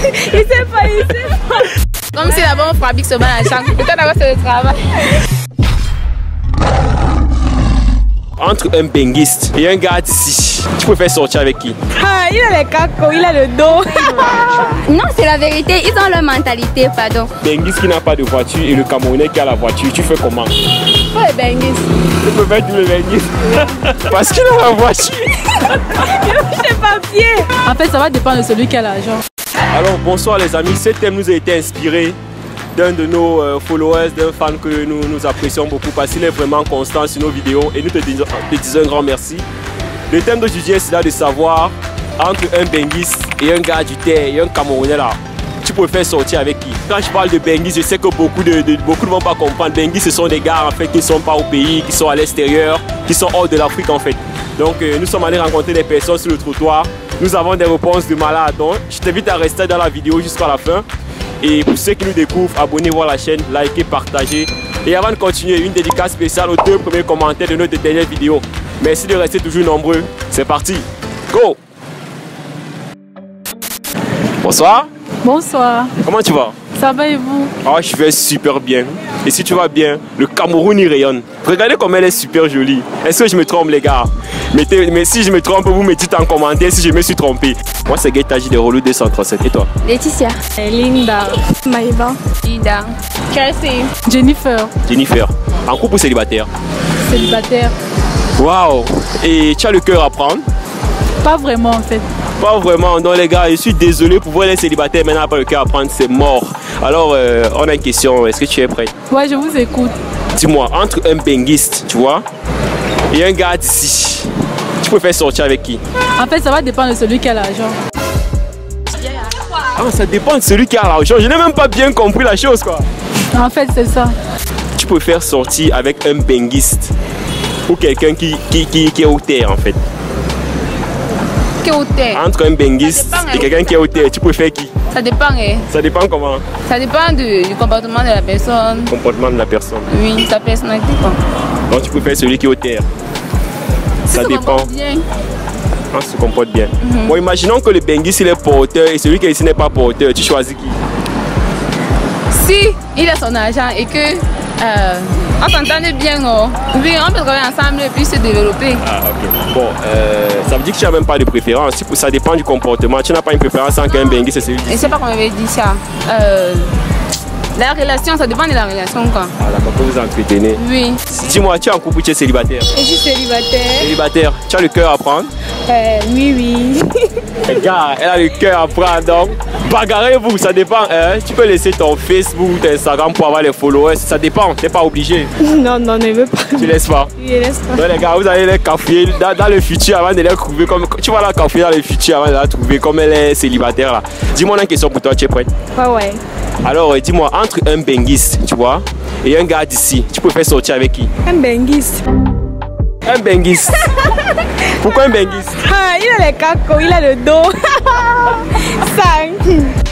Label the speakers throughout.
Speaker 1: Il sait pas. Comme si d'abord on fabrique ce bain à chambre. Peut-être d'abord c'est le travail.
Speaker 2: Entre un benguiste et un gars d'ici, tu préfères sortir avec qui?
Speaker 1: Ah, il a les cacos, il a le dos.
Speaker 3: Non, c'est la vérité, ils ont leur mentalité, pardon.
Speaker 2: Benguiste qui n'a pas de voiture et le Camerounais qui a la voiture, tu fais comment?
Speaker 1: Pas les benguistes.
Speaker 2: Tu préfères le benguiste parce qu'il a la voiture.
Speaker 1: Je sais pas pied.
Speaker 4: En fait, ça va dépendre de celui qui a l'argent.
Speaker 2: Alors bonsoir les amis, ce thème nous a été inspiré d'un de nos followers, d'un fan que nous apprécions beaucoup parce qu'il est vraiment constant sur nos vidéos et nous te disons un grand merci. Le thème d'aujourd'hui c'est là de savoir entre un benguiste et un gars du terre et un Camerounais là, tu préfères sortir avec qui? Quand je parle de benguiste, je sais que beaucoup ne vont pas comprendre. Benguiste ce sont des gars en fait qui ne sont pas au pays, qui sont à l'extérieur, qui sont hors de l'Afrique en fait. Donc nous sommes allés rencontrer des personnes sur le trottoir. Nous avons des réponses de malades. Donc je t'invite à rester dans la vidéo jusqu'à la fin. Et pour ceux qui nous découvrent, abonnez-vous à la chaîne, likez, partagez. Et avant de continuer, une dédicace spéciale aux 2 premiers commentaires de notre dernière vidéo. Merci de rester toujours nombreux. C'est parti. Go! Bonsoir.
Speaker 4: Bonsoir.
Speaker 2: Comment tu vas?
Speaker 4: Ça va et vous?
Speaker 2: Ah, je vais super bien. Et si tu vas bien, le Cameroun y rayonne. Regardez comme elle est super jolie. Est-ce que je me trompe les gars? Mais si je me trompe, vous me dites en commentaire si je me suis trompé. Moi c'est Gaëtan J de Relou 237. Et toi?
Speaker 3: Laetitia.
Speaker 1: Linda.
Speaker 3: Maïba.
Speaker 1: Ida. Chelsea.
Speaker 4: Jennifer.
Speaker 2: Jennifer. En couple ou célibataire?
Speaker 4: Célibataire.
Speaker 2: Waouh! Et tu as le cœur à prendre?
Speaker 4: Pas vraiment en fait.
Speaker 2: Pas vraiment. Non les gars, je suis désolé pour vous les célibataires. Maintenant pas le cœur à prendre, c'est mort. Alors on a une question. Est-ce que tu es prêt?
Speaker 4: Ouais, je vous écoute.
Speaker 2: Dis-moi, entre un benguiste, tu vois, et un gars d'ici, tu préfères sortir avec qui?
Speaker 4: En fait, ça va dépendre de celui qui a l'argent.
Speaker 2: Ah, ça dépend de celui qui a l'argent. Je n'ai même pas bien compris la chose, quoi.
Speaker 4: En fait, c'est ça.
Speaker 2: Tu préfères sortir avec un benguiste ou quelqu'un qui est au terre, en fait?
Speaker 1: Qui est au terre?
Speaker 2: Entre un benguiste et quelqu'un qui est au terre, tu préfères qui?
Speaker 1: Ça dépend, hein.
Speaker 2: Ça dépend comment?
Speaker 1: Ça dépend du comportement de la personne.
Speaker 2: Comportement de la personne.
Speaker 1: Oui, sa personnalité, quoi.
Speaker 2: Donc tu préfères celui qui est au terre? Ça dépend. On se comporte bien. Bon, imaginons que le benguiste il est porteur et celui qui est ici n'est pas porteur. Tu choisis qui?
Speaker 1: Si il a son argent et que on s'entendait bien, oh. Oui, on peut travailler ensemble et puis se développer.
Speaker 2: Ah ok. Bon, ça veut dire que tu n'as même pas de préférence. Ça dépend du comportement. Tu n'as pas une préférence en qu'un benguiste c'est celui-ci.
Speaker 1: Je ne sais pas comment on avait dit ça. La relation, ça dépend de la relation, quoi.
Speaker 2: Ah d'accord, que vous entretenez.
Speaker 1: Oui.
Speaker 2: Dis-moi, tu es en couple ou tu es célibataire?
Speaker 1: Je suis célibataire.
Speaker 2: Célibataire. Tu as le cœur à prendre?
Speaker 1: Oui.
Speaker 2: Regarde, elle a le cœur à prendre, donc bagarrez-vous, ça dépend. Hein? Tu peux laisser ton Facebook, ton Instagram pour avoir les followers, ça dépend, t'es pas obligé.
Speaker 1: Non, ne veux pas.
Speaker 2: Tu laisses pas?
Speaker 1: Oui, je laisse pas.
Speaker 2: Donc les gars, vous allez les cafouiller dans le futur avant de les trouver comme... Tu vas la cafouiller dans le futur avant de la trouver comme elle est célibataire là. Dis-moi une question pour toi, tu es prête?
Speaker 1: Ouais.
Speaker 2: Alors dis-moi, entre un benguiste, tu vois, et un gars d'ici, tu préfères sortir avec qui?
Speaker 1: Un benguiste.
Speaker 2: Un benguiste. Pourquoi un benguiste?
Speaker 1: Ah, il a les cacos, il a le dos. 5.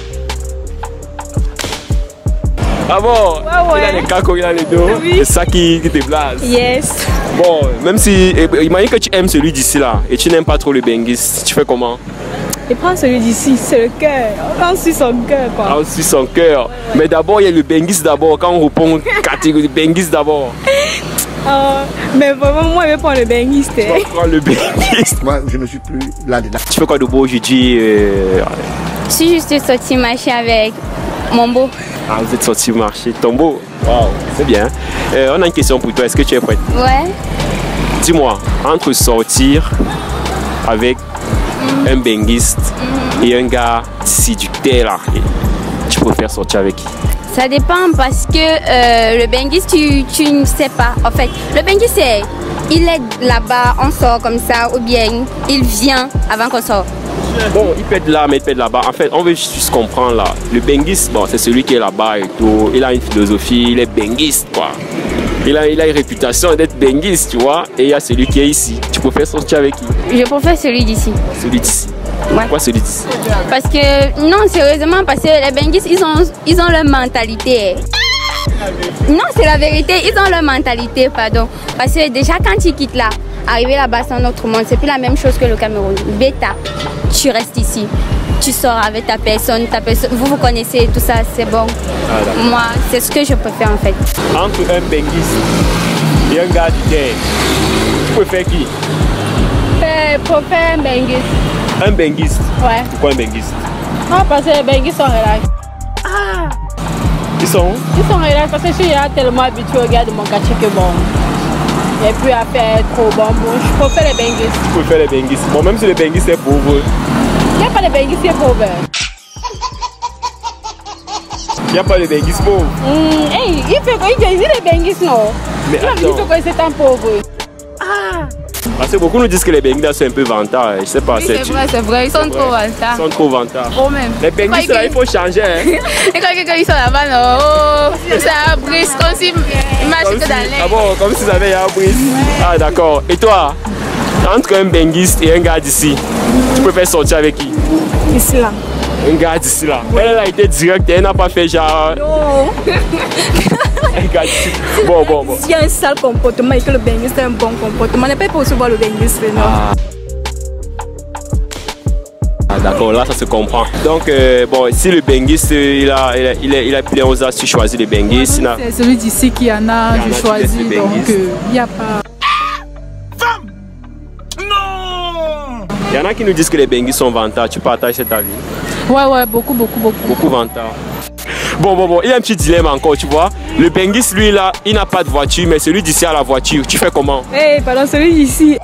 Speaker 2: Ah bon?
Speaker 1: Ouais.
Speaker 2: Il a les cacos, il a le dos.
Speaker 1: Oui.
Speaker 2: C'est ça qui te blase.
Speaker 1: Yes.
Speaker 2: Bon, même si, imagine que tu aimes celui d'ici là et tu n'aimes pas trop le benguiste, tu fais comment?
Speaker 1: Il prend celui d'ici, c'est le cœur. On suit son cœur, quoi.
Speaker 2: On suit son cœur. Ouais. Mais d'abord, il y a le benguiste d'abord. Quand on répond catégorie benguiste d'abord.
Speaker 1: Mais vraiment, moi, je vais prendre le benguiste.
Speaker 2: Tu vas prendre le benguiste.
Speaker 5: Moi, je ne suis plus là-dedans.
Speaker 2: Tu fais quoi de beau aujourd'hui?
Speaker 3: Je suis juste sortie marcher avec mon beau.
Speaker 2: Ah, vous êtes sorti marcher. Ton beau? Waouh, c'est bien. On a une question pour toi. Est-ce que tu es prête?
Speaker 3: Ouais.
Speaker 2: Dis-moi, entre sortir avec un benguiste et un gars d'ici du terre là, tu préfères sortir avec qui?
Speaker 3: Ça dépend parce que le benguiste, tu ne sais pas. En fait, le benguiste, il est là-bas, on sort comme ça, ou bien il vient avant qu'on sorte.
Speaker 2: Bon, il peut être là, mais il peut être là-bas. En fait, on veut juste comprendre là. Le benguiste, bon, c'est celui qui est là-bas et tout. Il a une philosophie, il est benguiste, quoi. Il a une réputation d'être benguiste, tu vois. Et il y a celui qui est ici. Tu préfères sortir avec qui?
Speaker 3: Je préfère celui d'ici.
Speaker 2: Celui d'ici.
Speaker 3: Ouais.
Speaker 2: Pourquoi celui d'ici?
Speaker 3: Parce que, non, sérieusement, parce que les benguistes, ils ont leur mentalité. Non, c'est la vérité, ils ont leur mentalité, pardon. Parce que déjà, quand ils quittent là, arriver là-bas, c'est un autre monde. C'est plus la même chose que le Cameroun. Bêta, tu restes ici. tu sors avec ta personne, vous vous connaissez, tout ça, c'est bon. Moi, c'est ce que je préfère en fait.
Speaker 2: Entre un benguiste et un gars du terre, tu préfères qui?
Speaker 1: Je préfère un benguiste.
Speaker 2: Un benguiste?
Speaker 1: Ouais.
Speaker 2: Pourquoi un benguiste?
Speaker 1: Non, parce que les benguistes sont relax.
Speaker 2: Ils sont où?
Speaker 1: Ils sont relax parce que je suis tellement habituée au gars de mon quartier que bon. Il n'y a plus à faire trop bon. Je préfère les benguistes.
Speaker 2: Tu préfères les benguistes? Bon, même si les benguistes sont pauvres.
Speaker 1: Il n'y a pas de benguistes qui sont pauvres.
Speaker 2: Il n'y a pas de benguistes pauvres.
Speaker 1: Hey, il fait les benguistes, non?
Speaker 2: Mais attends.
Speaker 1: Il fait que c'est un pauvre.
Speaker 2: Parce que beaucoup nous disent que les benguistes sont un peu vantards. Je sais pas.
Speaker 1: Oui, c'est vrai, ils sont trop vantards.
Speaker 2: Ils sont trop vantards.
Speaker 1: Oh, même.
Speaker 2: Les benguistes là, il faut changer. Hein.
Speaker 1: Et quand ils sont là-bas, non, ça brise comme si ils marchent que dans l'air.
Speaker 2: Ah bon, comme s'ils avaient un brise. Ah d'accord. Et toi, entre un benguiste et un gars d'ici, tu préfères sortir avec qui?
Speaker 4: Ici là.
Speaker 2: Un gars d'ici là. Elle a été directe, elle n'a pas fait genre.
Speaker 4: Non.
Speaker 2: Un gars d'ici. Bon.
Speaker 4: S'il y a un sale comportement et que le benguiste a un bon comportement, on n'est pas possible de voir le benguiste, non.
Speaker 2: Ah d'accord, là ça se comprend. Donc bon, si le benguiste il a plein aux as, tu choisis le benguiste.
Speaker 4: C'est celui d'ici qui en a, je choisis, donc il n'y a pas.
Speaker 5: Femme! Non!
Speaker 2: Il y en a qui nous disent que les benguistes sont vantards, tu partages cet avis?
Speaker 4: Ouais, beaucoup.
Speaker 2: Beaucoup vantards. Bon, il y a un petit dilemme encore, tu vois. Le benguiste, lui là, il n'a pas de voiture, mais celui d'ici a la voiture. Tu fais comment?
Speaker 4: Pardon, celui d'ici.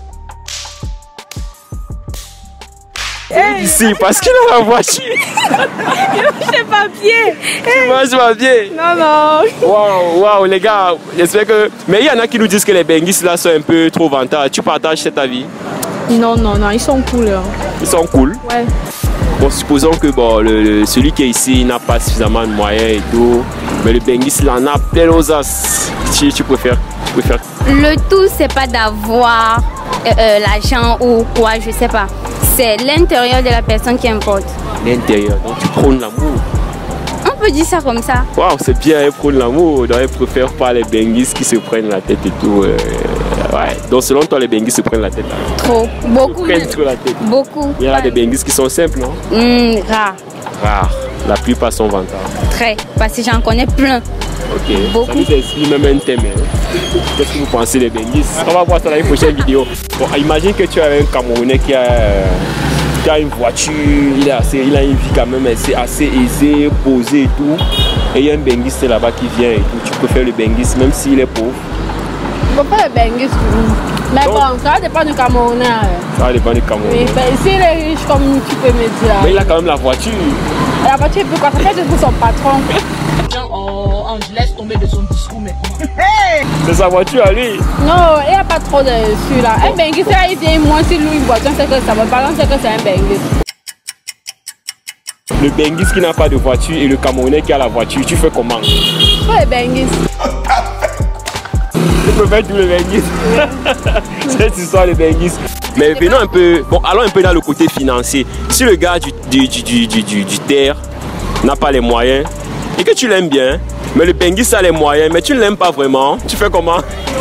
Speaker 2: Ici, parce qu'il a la voiture.
Speaker 4: Je sais pas pied.
Speaker 2: Tu manges pas bien.
Speaker 4: Non.
Speaker 2: Waouh, les gars, j'espère que. Mais il y en a qui nous disent que les benguistes là sont un peu trop vantards. Tu partages cet avis?
Speaker 4: Non, ils sont cool. Hein.
Speaker 2: Ils sont cool.
Speaker 4: Ouais.
Speaker 2: Bon, supposons que bon, celui qui est ici n'a pas suffisamment de moyens et tout, mais le benguiste il en a plein aux as. Tu préfères?
Speaker 3: Le tout, c'est pas d'avoir l'argent ou quoi, je sais pas. C'est l'intérieur de la personne qui importe.
Speaker 2: L'intérieur, donc tu prônes l'amour.
Speaker 3: On peut dire ça comme ça.
Speaker 2: Waouh, c'est bien, elle prône l'amour. Donc elle préfère pas les benguistes qui se prennent la tête et tout. Ouais. Donc selon toi, les benguistes se prennent la tête. Hein?
Speaker 3: Trop, beaucoup.
Speaker 2: Ils prennent trop la tête.
Speaker 3: Beaucoup.
Speaker 2: Il y en a des benguistes qui sont simples, non?
Speaker 3: Rare.
Speaker 2: Rares. La plupart sont vantards.
Speaker 3: Très, parce que j'en connais plein.
Speaker 2: Ok,
Speaker 3: beaucoup.
Speaker 2: Ça nous explique même un thème. Hein? Qu'est-ce que vous pensez des benguistes? On va voir ça dans une prochaine vidéo. Bon, imagine que tu as un Camerounais qui a une voiture, il a une vie quand même assez aisée, posée et tout. Et il y a un benguiste là-bas qui vient et tout. Tu préfères le benguiste même s'il est pauvre?
Speaker 1: Je préfère le benguiste. Mais
Speaker 2: donc,
Speaker 1: bon, ça dépend du Camerounais.
Speaker 2: Ça va dépendre du Camerounais.
Speaker 1: Oui, ben, s'il est riche, comme tu peux me dire.
Speaker 2: Mais il a quand même la voiture.
Speaker 1: La voiture, pourquoi? Ça fait juste pour son patron.
Speaker 5: Oh, je laisse tomber de son discours maintenant.
Speaker 2: C'est sa voiture à lui.
Speaker 1: Non, il n'y a pas trop de celui-là. Un benguiste, il vient moins s'il loue une voiture, c'est que ça va. Par exemple, c'est que c'est un benguiste.
Speaker 2: Le benguiste qui n'a pas de voiture et le Camerounais qui a la voiture, tu fais comment?
Speaker 1: Pour les benguistes.
Speaker 2: Tu préfères tous les benguistes. Cette histoire des benguistes. Mais venons un peu, bon, allons un peu dans le côté financier. Si le gars du terre n'a pas les moyens et que tu l'aimes bien, mais le benguiste a les moyens, mais tu ne l'aimes pas vraiment, tu fais comment?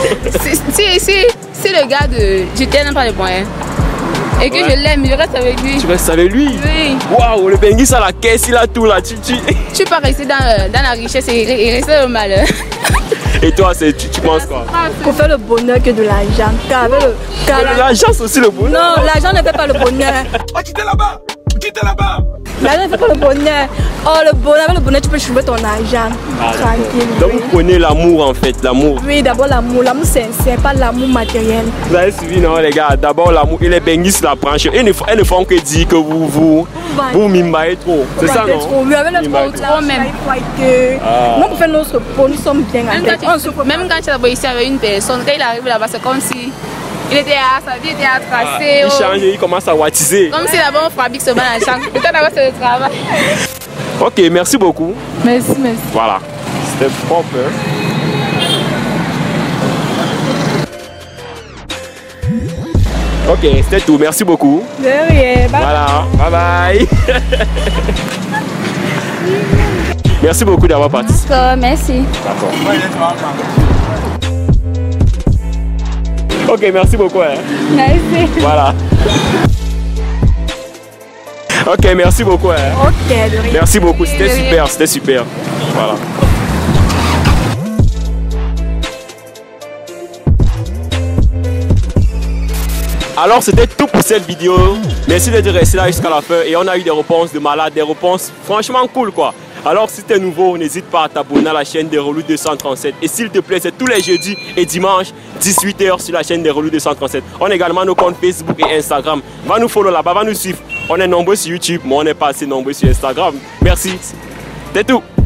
Speaker 1: Si le gars du terre n'a pas les moyens et que je l'aime, je reste avec lui.
Speaker 2: Tu restes avec lui?
Speaker 1: Oui.
Speaker 2: Waouh, le benguiste a la caisse, il a tout là. Tu
Speaker 1: peux pas rester dans la richesse et rester dans le malheur.
Speaker 2: Et toi, tu penses quoi?
Speaker 4: Pour faire le bonheur que de l'argent.
Speaker 2: L'argent, c'est aussi le bonheur.
Speaker 4: Non, l'argent ne fait pas le bonheur.
Speaker 5: Oh, quittez là-bas! Quittez là-bas!
Speaker 4: L'argent ne fait pas le bonheur. Oh, le bonheur, tu peux trouver ton argent. Tranquille.
Speaker 2: Donc, vous prenez l'amour en fait, l'amour.
Speaker 4: Oui, d'abord l'amour. L'amour sincère, pas l'amour matériel.
Speaker 2: Vous avez suivi, non, les gars? D'abord l'amour. Et les benguistes la branche. Elles ne font que dire que vous mimbaillez trop. C'est ça, non?
Speaker 4: Trop. Oui, avec le trop même. Moi, pour faire notre peau, nous sommes bien en tête.
Speaker 1: Même quand tu es ici avec une personne, quand il arrive là-bas, c'est comme si il était à sa vie, il était à tracer.
Speaker 2: Il change, il commence à wattiser.
Speaker 1: Comme si là-bas on fabrique ce banc à chambre. Peut-être là-bas c'est le travail.
Speaker 2: Ok, merci beaucoup.
Speaker 4: Merci.
Speaker 2: Voilà, c'était propre. Hein? Ok, c'était tout. Merci beaucoup.
Speaker 4: De rien. Bye.
Speaker 2: Voilà, bye bye. Merci beaucoup d'avoir participé.
Speaker 3: Merci.
Speaker 2: D'accord. Ok, merci beaucoup. Hein.
Speaker 4: Merci.
Speaker 2: Voilà. Ok, merci beaucoup. Hein.
Speaker 4: Ok, de rien.
Speaker 2: Merci beaucoup, c'était super, c'était super. Voilà. Alors c'était tout pour cette vidéo. Merci d'être resté là jusqu'à la fin et on a eu des réponses de malades, des réponses franchement cool quoi. Alors si tu es nouveau, n'hésite pas à t'abonner à la chaîne des Relous 237 et s'il te plaît, c'est tous les jeudis et dimanches 18 h sur la chaîne des Relous 237. On a également nos comptes Facebook et Instagram. Va nous follow là-bas, va nous suivre. On est nombreux sur YouTube, mais on n'est pas assez nombreux sur Instagram. Merci. C'est tout.